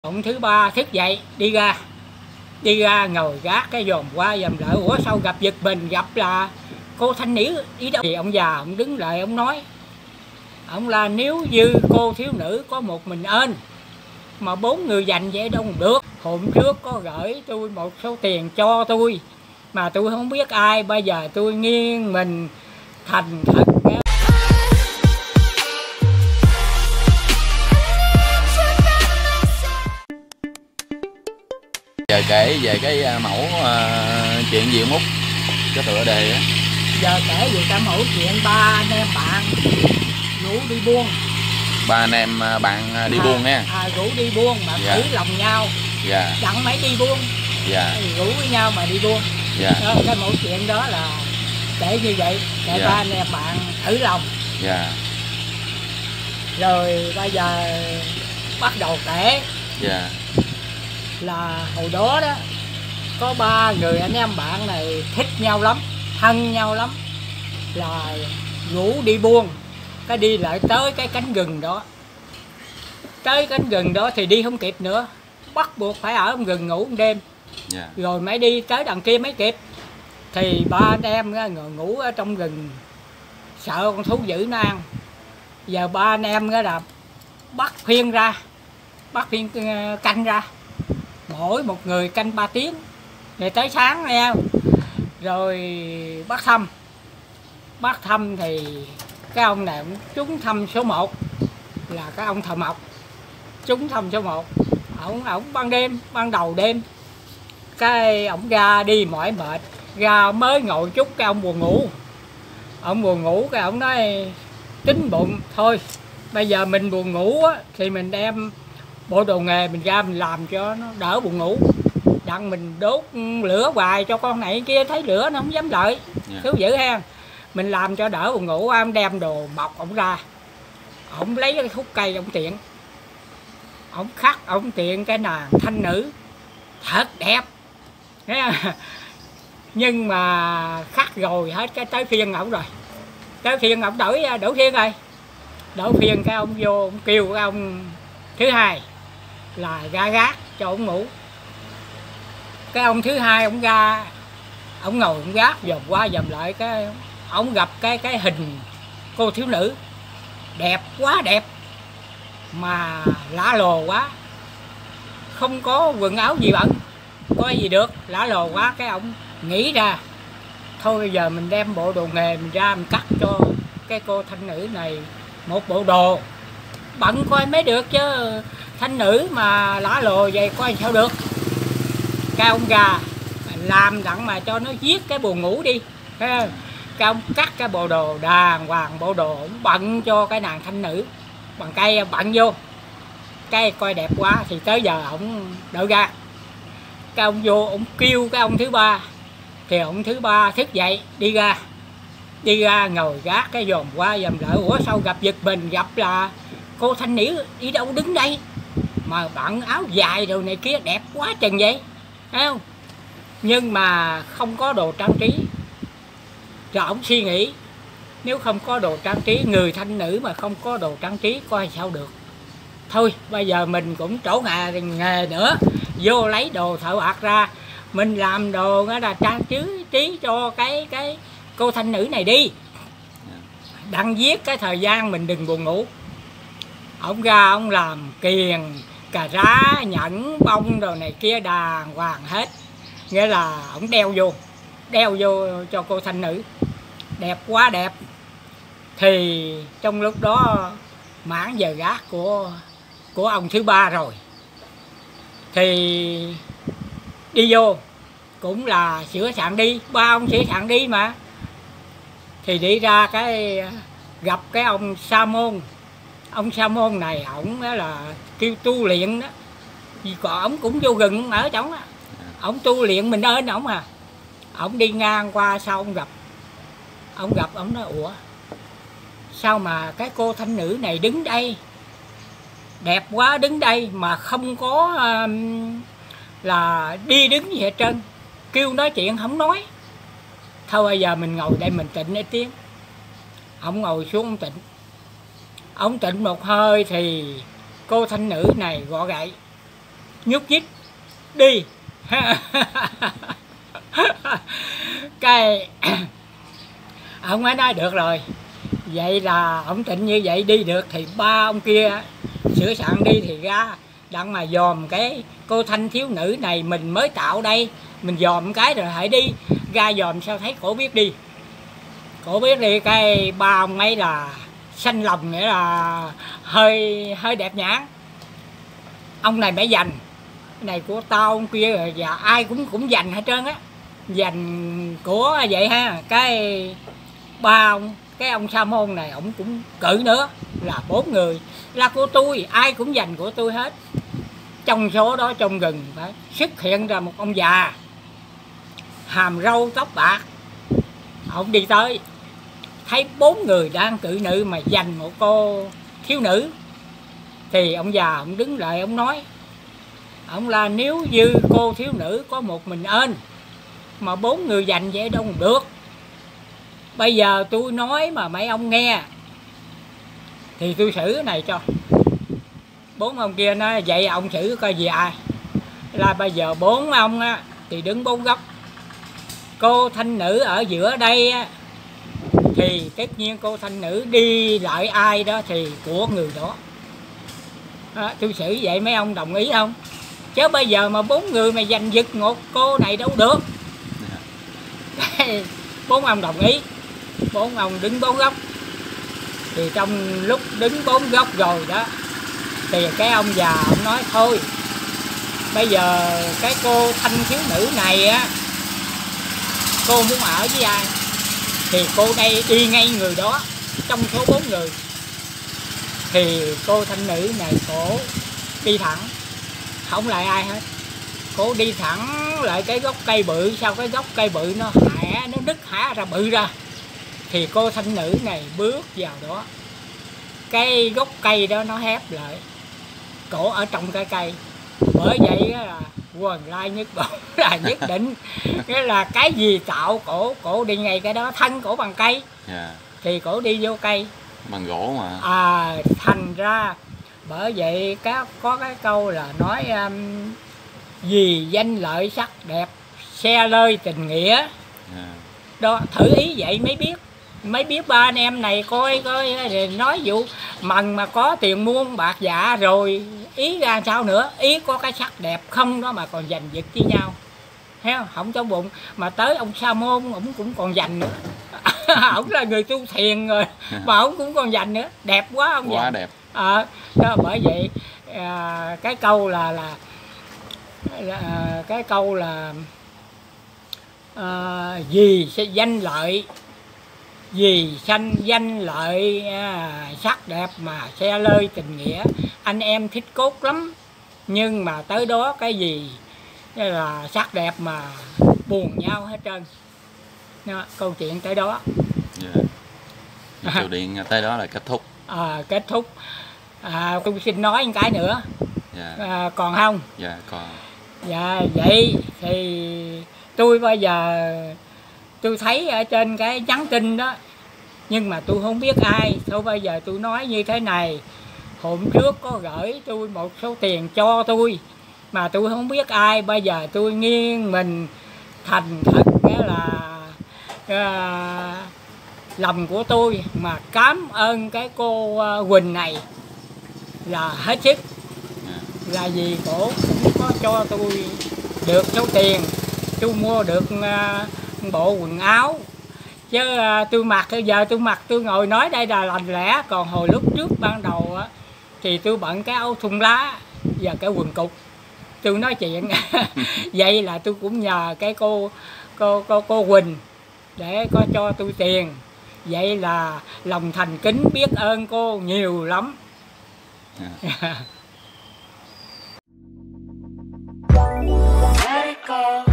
Ông thứ ba thức dậy đi ra ngồi gác cái dòm qua dòm lại, ủa sao gặp giật mình, gặp là cô thanh nữ đi đâu. Thì ông già ông đứng lại ông nói, ông là nếu như cô thiếu nữ có một mình ên mà 4 người dành vậy đâu được. Hôm trước có gửi tôi một số tiền cho tôi mà tôi không biết ai, bây giờ tôi nghiêng mình thành thật. Giờ kể về cái mẫu chuyện gì Út, cái tựa đề á. Giờ kể về cái mẫu chuyện ba anh em bạn rủ đi buôn. Ba anh em bạn đi buôn nha. Rủ đi buôn mà thử lòng nhau. Dạ. Đặng mấy đi buôn. Dạ. Rủ với nhau mà đi buôn. Dạ. Đó, cái mẫu chuyện đó là kể như vậy, kể ba anh em bạn thử lòng. Dạ. Rồi bây giờ bắt đầu kể. Dạ. Là hồi đó đó có 3 người anh em bạn này thích nhau lắm, thân nhau lắm, là rủ đi buôn. Cái đi lại tới cái cánh rừng đó, tới cánh rừng đó thì đi không kịp nữa, bắt buộc phải ở trong rừng ngủ một đêm. Yeah. Rồi mới đi tới đằng kia mới kịp. Thì ba anh em ngủ ở trong rừng, sợ con thú dữ nó ăn. Giờ ba anh em là bắt phiên canh ra, mỗi một người canh 3 tiếng rồi tới sáng nghe. Rồi bắt thăm thì cái ông này cũng trúng thăm số 1 là cái ông Thợ Mộc, trúng thăm số 1. Ổng ban đầu đêm cái ổng ra đi mỏi mệt, ra mới ngồi chút cái ông buồn ngủ. Cái ổng nói tính bụng thôi, bây giờ mình buồn ngủ á, thì mình đem bộ đồ nghề mình ra mình làm cho nó đỡ buồn ngủ. Đặng mình đốt lửa hoài cho con này kia thấy lửa nó không dám lợi. Thiếu dữ ha. Mình làm cho đỡ buồn ngủ, ông đem đồ mọc ổng ra. Ổng lấy cái khúc cây ổng tiện. Ổng khắc ổng tiện cái nàng thanh nữ thật đẹp. Nhưng mà khắc rồi hết cái tới phiên ổng rồi. Tới phiên ổng đổi phiên rồi. Đổi phiên cái ông vô ông kêu cái ông thứ hai là ra gác cho ổng ngủ. Cái ông thứ hai ổng ra, ổng ngồi ổng gác dòm qua dòm lại, cái ổng gặp cái hình cô thiếu nữ đẹp quá đẹp mà lạ lồ quá, không có quần áo gì bận, có gì được, lạ lồ quá. Cái ổng nghĩ ra thôi bây giờ mình đem bộ đồ nghề mình ra mình cắt cho cái cô thanh nữ này một bộ đồ bận coi mới được, chứ thanh nữ mà lã lồ vậy coi sao được. Cái ông già làm đặng mà cho nó giết cái buồn ngủ đi. Cái ông cắt cái bộ đồ đàng hoàng, bộ đồ ông bận cho cái nàng thanh nữ bằng cây, bận vô cái coi đẹp quá thì tới giờ ổng đợi ra. Cái ông vô ổng kêu cái ông thứ ba, thì ông thứ ba thức dậy đi ra ngồi gác cái dòm qua dòm lại, ủa sao gặp giật mình, gặp là cô thanh nữ đi đâu đứng đây mà bận áo dài đồ này kia đẹp quá chừng vậy, thấy không? Nhưng mà không có đồ trang trí. Rồi ông suy nghĩ, nếu không có đồ trang trí, người thanh nữ mà không có đồ trang trí coi sao được. Thôi bây giờ mình cũng trổ nghề nữa, vô lấy đồ thợ bạc ra, mình làm đồ là trang trí cho cái cô thanh nữ này đi, đặng giết cái thời gian mình đừng buồn ngủ. Ông ra ông làm kiền cà rá nhẫn bông đồ này kia đàng hoàng hết, nghĩa là ông đeo vô cho cô thanh nữ đẹp quá đẹp. Thì trong lúc đó mãn giờ gác của ông thứ ba rồi, thì đi vô cũng là sửa soạn đi, ba ông sửa soạn đi mà. Thì đi ra cái gặp cái ông sa môn. Ông sa môn này ổng là kêu tu luyện đó, vì còn ổng cũng vô rừng ở trỏng á, ổng tu luyện mình ơn ổng à. Ổng đi ngang qua sau ổng gặp ổng nói, ủa sao mà cái cô thanh nữ này đứng đây đẹp quá, đứng đây mà không có là đi đứng gì hết trơn, kêu nói chuyện không nói. Thôi bây giờ mình ngồi đây mình tịnh ít tiếng. Ông ngồi xuống ông tịnh một hơi thì cô thanh nữ này gõ gậy nhúc nhích đi. Cái ông ấy nói được rồi, vậy là ông Tịnh như vậy đi được thì ba ông kia sửa soạn đi thì ra đặng mà dòm cái cô thanh thiếu nữ này mình mới tạo đây, mình dòm cái rồi hãy đi ra dòm sao thấy cổ biết đi. Cổ biết đi cái ba ông ấy là xanh lòng, nghĩa là hơi đẹp nhãn. Ông này phải dành, cái này của tao ông kia rồi, và ai cũng dành hết trơn á, dành của vậy ha. Cái ba ông, cái ông sa môn này ông cũng cự nữa, là 4 người là của tôi, ai cũng dành của tôi hết. Trong số đó trong rừng phải xuất hiện ra một ông già hàm râu tóc bạc. Ông đi tới thấy 4 người đang cự nữ mà giành một cô thiếu nữ, thì ông già ông đứng lại ông nói, ông là nếu như cô thiếu nữ có một mình ên mà 4 người giành vậy đâu được. Bây giờ tôi nói mà mấy ông nghe thì tôi xử cái này cho. 4 ông kia nói vậy ông xử coi gì ai. Là bây giờ 4 ông á, thì đứng 4 góc. Cô thanh nữ ở giữa đây á, thì tất nhiên cô thanh nữ đi lại ai đó thì của người đó. Tôi xử vậy mấy ông đồng ý không? Chứ bây giờ mà 4 người mà giành giật một cô này đâu được. 4 ông đồng ý, 4 ông đứng 4 góc. Thì trong lúc đứng 4 góc rồi đó, thì cái ông già ông nói thôi, bây giờ cái cô thanh thiếu nữ này á, cô muốn ở với ai thì cô đây đi ngay người đó. Trong số 4 người thì cô thanh nữ này cổ đi thẳng, không lại ai hết. Cổ đi thẳng lại cái gốc cây bự, sau cái gốc cây bự nó hẻ, nó đứt hả ra bự ra, thì cô thanh nữ này bước vào đó. Cái gốc cây đó nó hép lại, cổ ở trong cái cây. Bởi vậy là quần lai nhất bộ là nhất định. Nghĩa là cái gì tạo cổ đi ngay cái đó, thân cổ bằng cây, thì cổ đi vô cây bằng gỗ mà. Thành ra bởi vậy có cái câu là nói vì danh lợi sắc đẹp xe lơi tình nghĩa. Đó, thử ý vậy mới biết ba anh em này coi nói vụ mần mà có tiền muôn bạc dạ rồi ý ra sao nữa. Ý có cái sắc đẹp không đó mà còn giành giật với nhau, thấy không? Không cho bụng mà tới ông sa môn ổng cũng còn giành nữa. Ổng là người tu thiền rồi mà ổng cũng còn giành nữa, đẹp quá ông. Quá giành. đẹp. Đó, bởi vậy cái câu là cái câu là vì danh lợi, vì sanh danh lợi sắc đẹp mà xe lơi tình nghĩa. Anh em thích cốt lắm, nhưng mà tới đó cái gì là sắc đẹp mà buồn nhau hết trơn. Đó, câu chuyện tới đó. Triều Điện tới đó là kết thúc. Kết thúc. Tôi xin nói một cái nữa. Còn không? Dạ còn. Dạ vậy thì tôi bây giờ tôi thấy ở trên cái nhắn tin đó, nhưng mà tôi không biết ai. Thôi bây giờ tôi nói như thế này, hôm trước có gửi tôi một số tiền cho tôi mà tôi không biết ai. Bây giờ tôi nghiêng mình thành thật, nghĩa là lòng của tôi mà cảm ơn cái cô Quỳnh này là hết sức. Là vì cổ cũng có cho tôi được số tiền, tôi mua được bộ quần áo. Chứ tôi mặc, giờ tôi mặc tôi ngồi nói đây là lành lẽ. Còn hồi lúc trước ban đầu á, thì tôi bận cái áo thun lá và cái quần cục tôi nói chuyện. Vậy là tôi cũng nhờ cái cô Quỳnh để có cho tôi tiền. Vậy là lòng thành kính biết ơn cô nhiều lắm. Let it go.